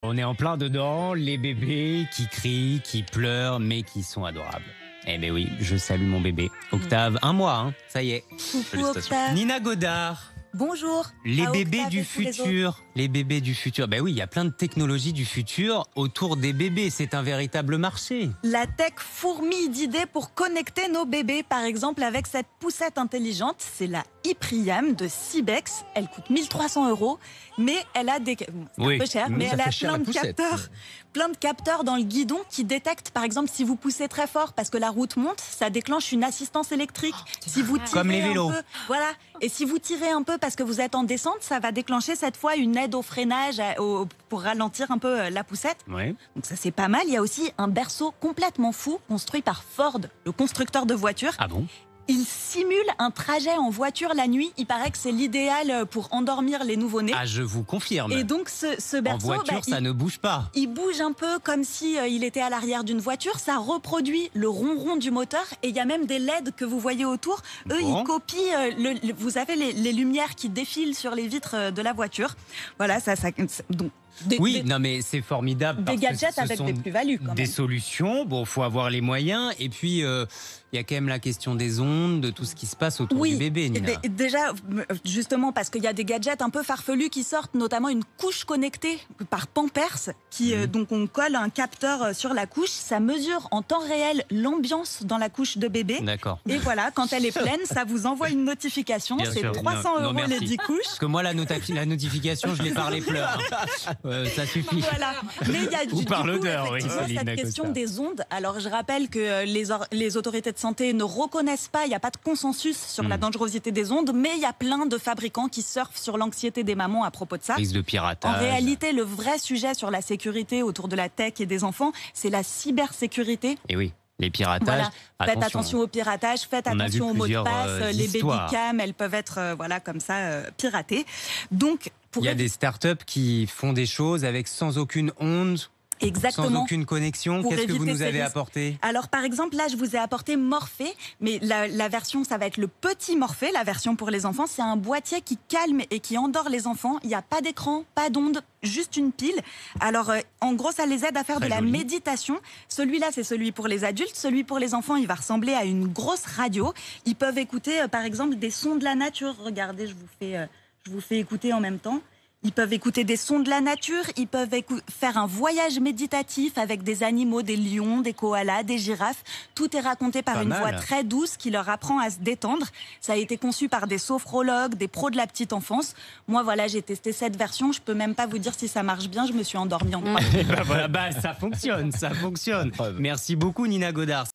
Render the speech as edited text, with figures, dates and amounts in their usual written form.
On est en plein dedans, les bébés qui crient, qui pleurent, mais qui sont adorables. Eh ben oui, je salue mon bébé. Octave, 1 mois, hein, ça y est. Coucou Octave. Nina Godard. Bonjour. Les à bébés Octave du et tous les autres. futur. Les bébés du futur. Ben oui, il y a plein de technologies du futur autour des bébés. C'est un véritable marché. La tech fourmille d'idées pour connecter nos bébés. Par exemple, avec cette poussette intelligente, c'est la Ipriam de Cybex. Elle coûte 1 300 €, mais elle a des... C'est Oui, un peu cher, mais ça elle a fait cher, la poussette. plein de capteurs dans le guidon qui détectent, par exemple, si vous poussez très fort parce que la route monte, ça déclenche une assistance électrique. Si vous tirez Comme les un vélos. peu, voilà. Et si vous tirez un peu parce que vous êtes en descente, ça va déclencher cette fois une aide au freinage pour ralentir un peu la poussette. Ouais. Donc ça, c'est pas mal. Il y a aussi un berceau complètement fou construit par Ford, le constructeur de voitures. Ah bon? Il simule un trajet en voiture la nuit. Il paraît que c'est l'idéal pour endormir les nouveau-nés. Ah, je vous confirme. Et donc ce En berceau, voiture, ça ne bouge pas. il bouge un peu comme si il était à l'arrière d'une voiture. Ça reproduit le ronron du moteur. Et il y a même des LED que vous voyez autour. Eux, Bon. ils copient, vous avez les lumières qui défilent sur les vitres de la voiture. Voilà, donc, Oui, non mais c'est formidable. des parce que gadgets ce avec sont des plus-values quand des même. solutions. Bon, faut avoir les moyens. Et puis, il y a quand même la question des ondes, de tout ce qui se passe autour du bébé, Nina. Déjà, justement, parce qu'il y a des gadgets un peu farfelus qui sortent, notamment une couche connectée par Pampers, qui donc on colle un capteur sur la couche, ça mesure en temps réel l'ambiance dans la couche de bébé. D'accord. Et voilà, quand elle est pleine, ça vous envoie une notification. Bien C'est sûr. 300 Non, € les merci. 10 couches. Parce que moi, la notification, je l'ai par les pleurs. Ça suffit. Voilà. Mais il y a Ou par l'odeur, oui, effectivement, Céline cette Acosta. question des ondes. Alors, je rappelle que les autorités de santé ne reconnaissent pas, il n'y a pas de consensus sur la dangerosité des ondes, mais il y a plein de fabricants qui surfent sur l'anxiété des mamans à propos de ça. Risque de En piratage. réalité, le vrai sujet sur la sécurité autour de la tech et des enfants, c'est la cybersécurité. Et oui, les piratages. Voilà. Faites attention au piratage, faites On a vu attention aux mots de plusieurs, passe. Les histoires. babycams, elles peuvent être comme ça piratées. Donc, pour Il y a des startups qui font des choses avec sans aucune onde, sans exactement. aucune connexion. Pour Qu'est-ce que vous éviter nous ces avez risques. apporté? Alors, par exemple, là, je vous ai apporté Morphée, mais la version, ça va être le petit Morphée, la version pour les enfants. C'est un boîtier qui calme et qui endort les enfants. Il n'y a pas d'écran, pas d'onde, juste une pile. Alors, en gros, ça les aide à faire Très de la joli. méditation. Celui-là, c'est celui pour les adultes. Celui pour les enfants, il va ressembler à une grosse radio. Ils peuvent écouter, par exemple, des sons de la nature. Regardez, je vous fais écouter en même temps. Ils peuvent écouter des sons de la nature, ils peuvent faire un voyage méditatif avec des animaux, des lions, des koalas, des girafes. Tout est raconté par Pas une mal. voix très douce qui leur apprend à se détendre. Ça a été conçu par des sophrologues, des pros de la petite enfance. Moi, voilà, j'ai testé cette version. Je peux même pas vous dire si ça marche bien. Je me suis endormie en 3 minutes. Voilà, ça fonctionne, ça fonctionne. Merci beaucoup, Nina Godard.